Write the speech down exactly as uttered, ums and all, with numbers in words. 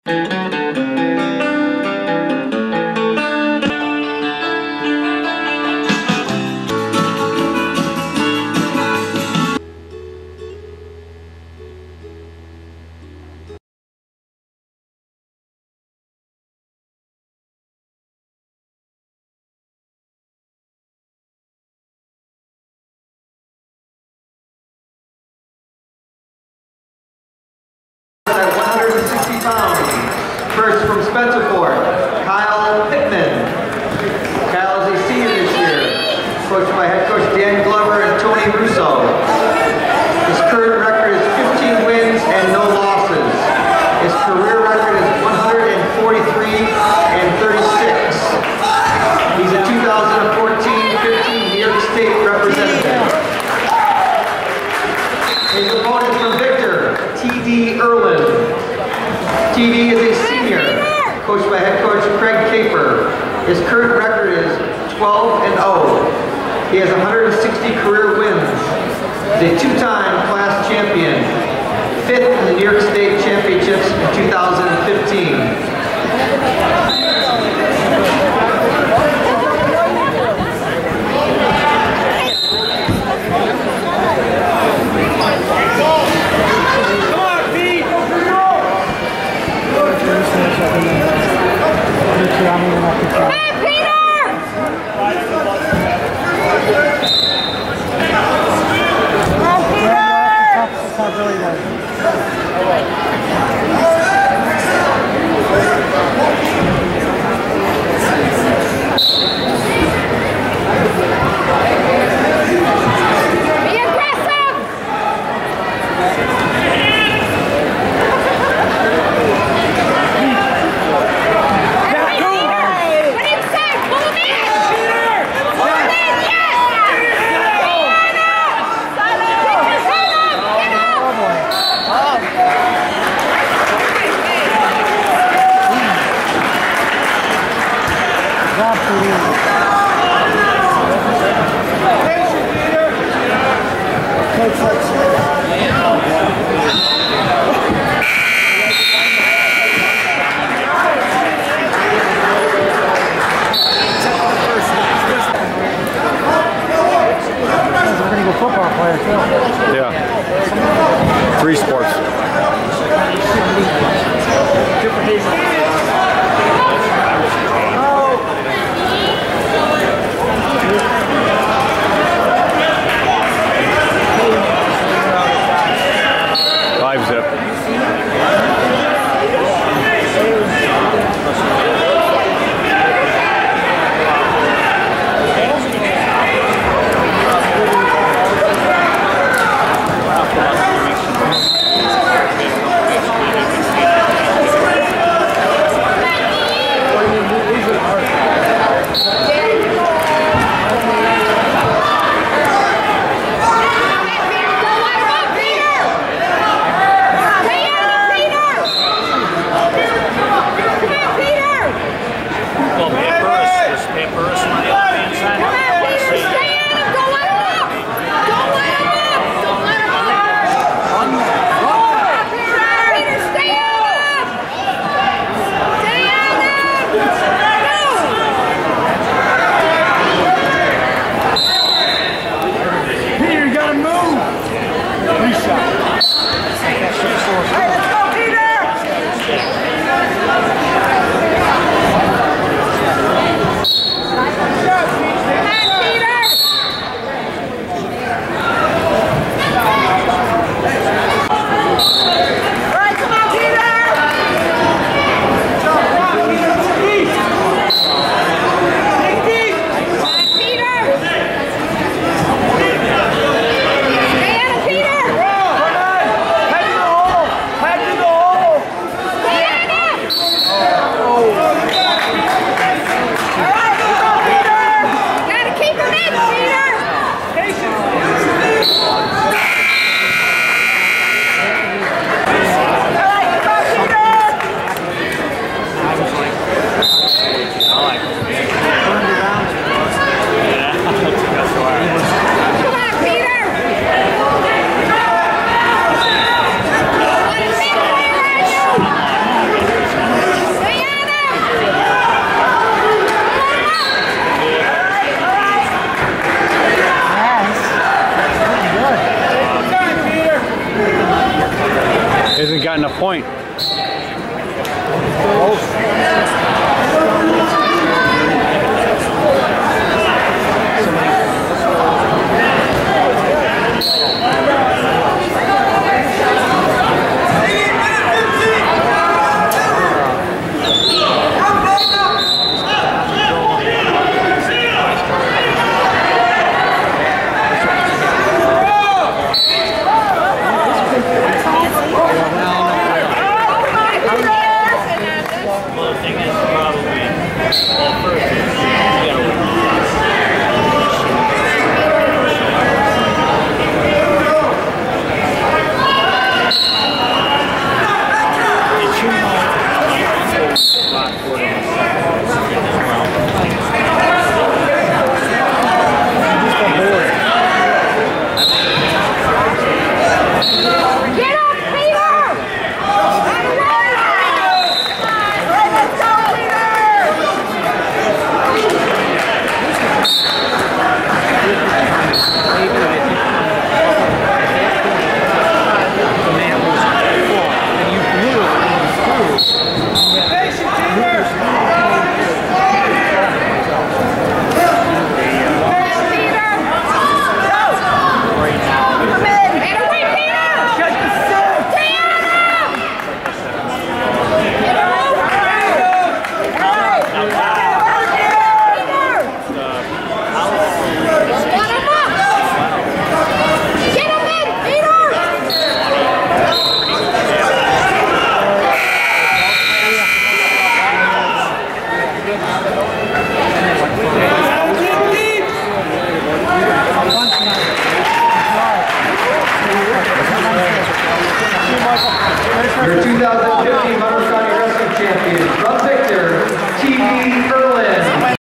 At one hundred sixty pounds. First from Spencerport, Kyle Pittman. Kyle is a senior this year, coached by head coach Dan Glover and Tony Russo. His current record is fifteen wins and no losses. His career record is one hundred forty-three and thirty-six. He's a two thousand fourteen fifteen New York State representative. His opponent from Victor, T D Erlin. T D is a senior, coached by head coach Craig Caper. His current record is twelve and oh. He has one hundred sixty career wins. He's a two-time class champion, fifth in the New York State Championships in two thousand fifteen. Hey, Peter! Be aggressive! Absolutely.